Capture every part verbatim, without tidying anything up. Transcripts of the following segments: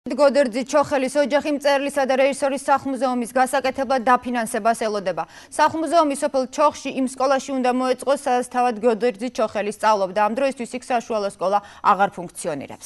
გოდერძი ჩოხელის ოჯახი მწერლისა და რეჟისორის სახლ-მუზეუმის გასაკეთებლად დაფინანსებას ელოდება. სახლ-მუზეუმი სოფელ ჩოხში იმ სკოლაში უნდა მოეწყოს, სადაც თავად გოდერძი ჩოხელი სწავლობდა. ამ დროისთვის იქ საშუალო სკოლა აღარ ფუნქციონირებს.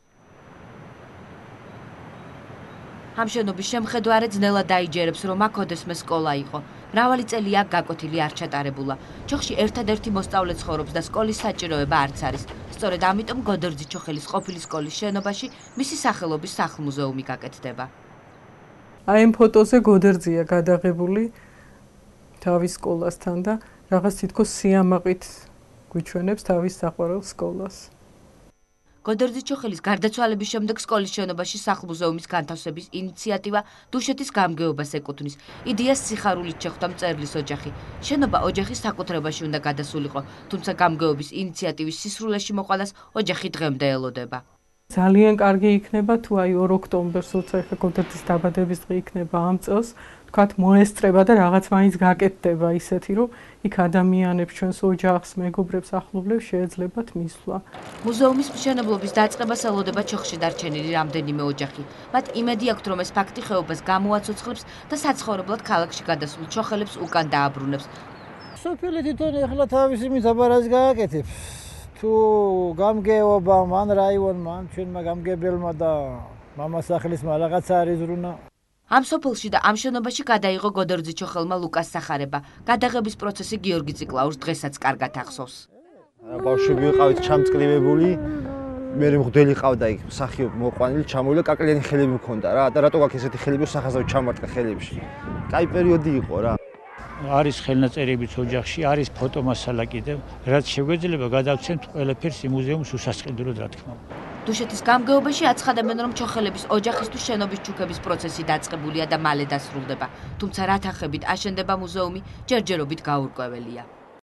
ამ შენობის შემხედვარე ძნელად დაიჯერებს, რომ აქ ოდესმე სკოლა იყო. მრავალი წელია გაკვეთილი არ ჩატარებულა. ჩოხში ერთადერთი მოსწავლე ცხოვრობს და სკოლის საჭიროება არც არის. სწორედ ამიტომ გოდერძი ჩოხელის ყოფილი სკოლის შენობაში მისი სახელობის სახლ-მუზეუმი გაკეთდება. აი ამ ფოტოზე გოდერძია გადაღებული თავის სკოლასთან და რაღაც თითქოს სიამაყით გვიჩვენებს თავის საყვარელ სკოლას. გოდერძი ჩოხელის გარდაცვალების შემდეგ სკოლის შენობაში სახლ-მუზეუმის განთავსების ინიციატივა დუშეთის გამგეობას ეკუთვნის. იდეას სიხარულით შეხვდა მწერლის ოჯახი. შენობა ოჯახის საკუთრებაში უნდა გადასულიყო, თუმცა გამგეობის ინიციატივის სისრულეში მოყოლას ოჯახი დღემდე ელოდება. ძალიან კარგი იქნება თუ აი ორ ოქტომბერს, როცა ახლა გოდერძის დაბადების დღე იქნება ამ წელს, თქვათ მოესწრება და რაღაც მაინც გაკეთდება ისეთი, რომ იქ ადამიანებს, ჩვენს ოჯახს, მეგობრებს, ახლობლებს შეეძლებათ მისვლა. მუზეუმის მშენებლობის დაწყებას ელოდება ჩოხში დარჩენილი რამდენიმე ოჯახი. მათ იმედი აქვთ, რომ ეს ფაქტი ხეობას გამოაცოცხლებს და საცხოვრებლად ქალაქში გადასულ ჩოხელებს უკან დააბრუნებს. სოფელი თვითონ ახლა თავისი მიზაბარას გააკეთებს. თუ გამგეობამ, ან რაიონმა, ან ჩვენმა გამგებელმა და მამასახლისმა რაღაცა არის ზრუნა. ამ სოფელში და ამ შენობაში გადაიღო გოდერძი ჩოხელმა ლუკას სახარება. გადაღების პროცესი გიორგი ციკლაურს დღესაც კარგად ახსოვს. ბავშვები ვიყავით ჩამწკრივებული, მე მღვდელი ყავდა იქ მსახიობ მოყვანილი, ჩამოვიდა კაკლიანი ხელები მქონდა რა და რატო გაქვს ესეთი ხელები, სახაზავ ჩამარტყა ხელებში. კაი პერიოდი იყო რა. არის ხელნაწერებიც ოჯახში, არის ფოტომასალა კიდევ, რაც შეგვეძლება გადავცემთ ყველაფერს იმ მუზეუმს უსასყიდლოდ რა თქმა უნდა. დუშეთის გამგეობაში აცხადებენ, რომ ჩოხელების ოჯახისთვის შენობის ჩუქების პროცესი დაწყებულია და მალე დასრულდება. თუმცა რა თანხებით აშენდება მუზეუმი, ჯერჯერობით გაურკვეველია.